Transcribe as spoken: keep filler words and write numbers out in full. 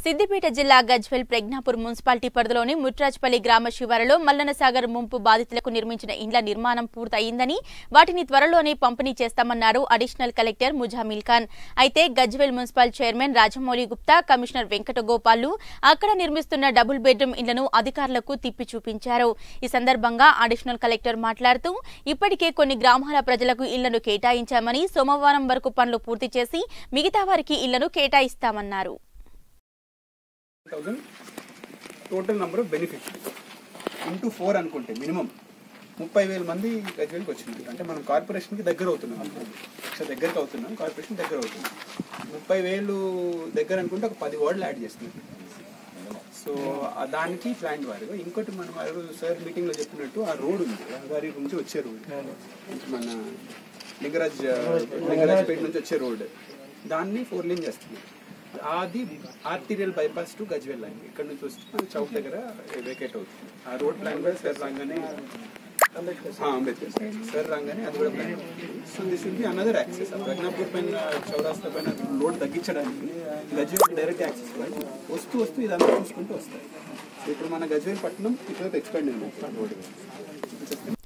సిద్దిపేట జిల్లా గజ్వేల్ ప్రజ్ఞాపూర్ మున్సిపాలిటీ పరిధిలోని ముట్రాజ్పల్లి గ్రామ శివారులో మల్లన్నసాగర్ ముంపు బాధితులకు నిర్మించిన ఇండ్ల నిర్మాణం పూర్తయిందని వాటిని త్వరలోనే పంపిణీ చేస్తామన్నారు అడిషనల్ కలెక్టర్ ముజామిల్ ఖాన్. అయితే Gajwel municipal chairman Rajamouli Gupta, commissioner వెంకటగోపాల్లు అక్కడ నిర్మిస్తున్న డబుల్ బెడ్రూమ్ ఇండ్లను అధికారులకు తిప్పి చూపించారు. ఈ సందర్భంగా అడిషనల్ కలెక్టర్ మాట్లాడుతూ ఇప్పటికే కొన్ని గ్రామాల ప్రజలకు ఇళ్లను కేటాయించామని, సోమవారం వరకు పనులు పూర్తి చేసి మిగతా వారికి ఇళ్లను కేటాయిస్తామన్నారు. Total number of beneficiaries into four అనుకుంటే మినిమం ముప్పై వేల మంది గజ్వేల్కి వచ్చింది. అంటే మనం కార్పొరేషన్కి దగ్గర అవుతున్నాం, సో దగ్గరకు అవుతున్నాం, కార్పొరేషన్ దగ్గర అవుతున్నాం. ముప్పై వేలు దగ్గర అనుకుంటే ఒక పది వార్డులు యాడ్ చేస్తున్నాం. సో దానికి ప్లాన్ వారిగా ఇంకోటి మనం సార్ మీటింగ్లో చెప్పినట్టు ఆ రోడ్ ఉంది, రహదారి నుంచి వచ్చే రోడ్, మన లింగరాజ్ లింగరాజ్పేట నుంచి వచ్చే రోడ్, దాన్ని ఫోర్ లేన్ చేస్తున్నాం. అది arterial bypass to Gajwel line ఇక్కడ నుంచి వస్తే మన చౌక్ దగ్గర వేకేట్ అవుతుంది. ఆ రోడ్ ప్లాన్ కూడా సార్ రాగానే అంబేద్కర్ సార్ రాగానే అది కూడా ప్లాన్ అవుతుంది. So this will be another access. Pragnapur పైన చౌరాస్తా పైన రోడ్ తగ్గించడానికి గజ్వేల్ డైరెక్ట్ యాక్సెస్ వస్తూ వస్తూ ఇదంతా చూసుకుంటూ వస్తాయి. ఇప్పుడు మన గజ్వేల్ పట్టణం ఇటువైపు ఎక్స్పాండ్ అయింది రోడ్.